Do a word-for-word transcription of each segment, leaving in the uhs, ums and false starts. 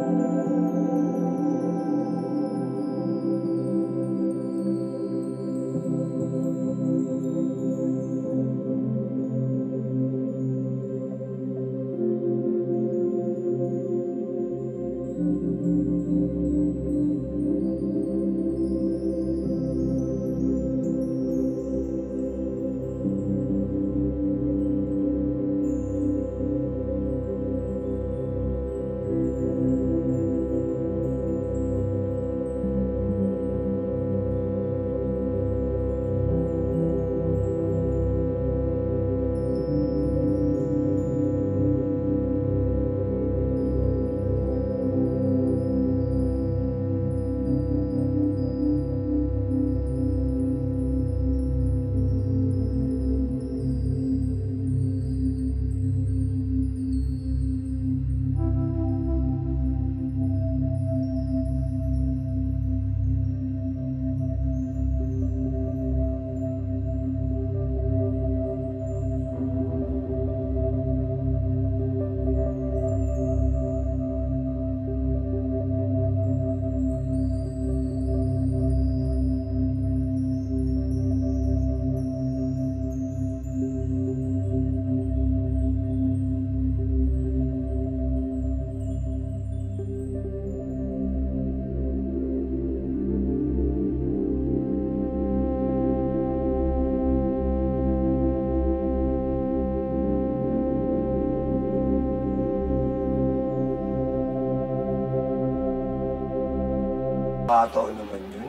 Pato naman yun.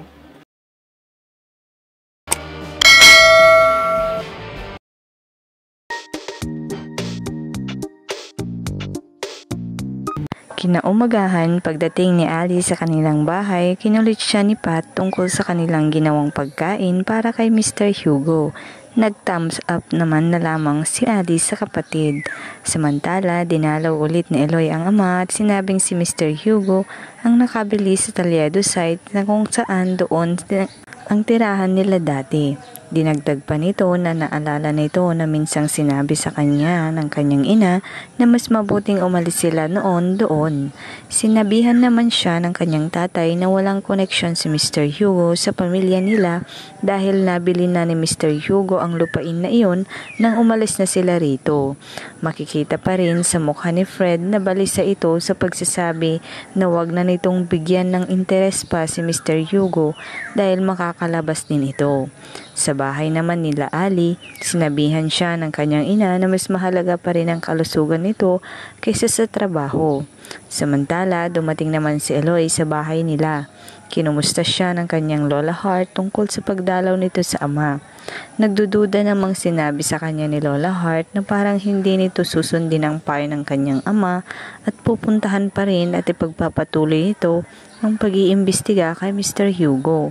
Kinaumagahan, pagdating ni Ali sa kanilang bahay, kinulit siya ni Pat tungkol sa kanilang ginawang pagkain para kay Mister Hugo. Nag-thumbs up naman na lamang si Ali sa kapatid. Samantala, dinalaw ulit ni Eloy ang ama at sinabing si Mister Hugo ang nakabili sa Talyado site na kung saan doon ang tirahan nila dati. Dinagdag pa nito na naalala nito na minsang sinabi sa kanya ng kanyang ina na mas mabuting umalis sila noon doon. Sinabihan naman siya ng kanyang tatay na walang koneksyon si Mister Hugo sa pamilya nila dahil nabili na ni Mister Hugo ang lupain na iyon nang umalis na sila rito. Makikita pa rin sa mukha ni Fred na balisa ito sa pagsasabi na wag na nitong bigyan ng interes pa si Mister Hugo dahil makakalabas din ito. Sa bahay naman nila Ali, sinabihan siya ng kanyang ina na mas mahalaga pa rin ang kalusugan nito kaysa sa trabaho. Samantala, dumating naman si Eloy sa bahay nila. Kinumusta siya ng kanyang Lola Hart tungkol sa pagdalaw nito sa ama. Nagdududa namang sinabi sa kanya ni Lola Hart na parang hindi nito susundin ang payo ng kanyang ama at pupuntahan pa rin at ipagpapatuloy nito ang pag-iimbestiga kay Mister Hugo.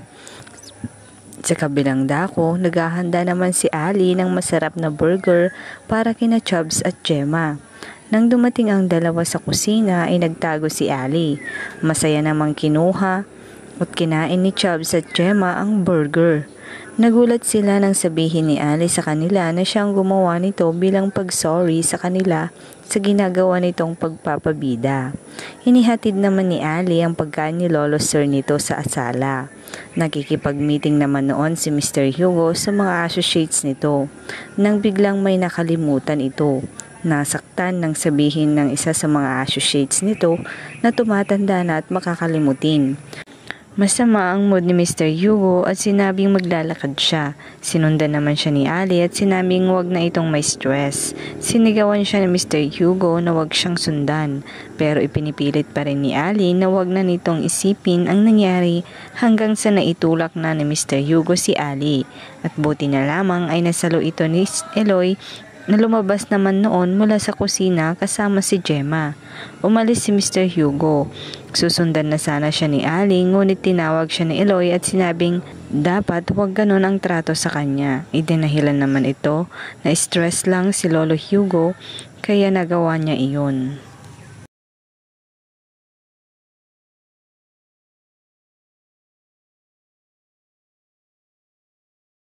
Sa kabilang dako, naghahanda naman si Ali ng masarap na burger para kina Chubbs at Gemma. Nang dumating ang dalawa sa kusina ay nagtago si Ali. Masaya namang kinuha at kinain ni Chubbs at Gemma ang burger. Nagulat sila nang sabihin ni Ali sa kanila na siyang gumawa nito bilang pag-sorry sa kanila sa ginagawa nitong pagpapabida. Inihatid naman ni Ali ang pagkain ni Lolo Sir nito sa asala. Nakikipag-meeting naman noon si Mister Hugo sa mga associates nito nang biglang may nakalimutan ito. Nasaktan nang sabihin ng isa sa mga associates nito na tumatanda na at makakalimutin. Masama ang mood ni Mister Hugo at sinabing maglalakad siya. Sinundan naman siya ni Ali at sinabing wag na itong may stress. Sinigawan siya ni Mister Hugo na wag siyang sundan. Pero ipinipilit pa rin ni Ali na wag na nitong isipin ang nangyari hanggang sa naitulak na ni Mister Hugo si Ali. At buti na lamang ay nasalo ito ni Eloy na lumabas naman noon mula sa kusina kasama si Gemma. Umalis si Mister Hugo. Susundan na sana siya ni Ali ngunit tinawag siya ni Eloy at sinabing dapat huwag ganon ang trato sa kanya. Idinahilan naman ito na stress lang si Lolo Hugo kaya nagawa niya iyon.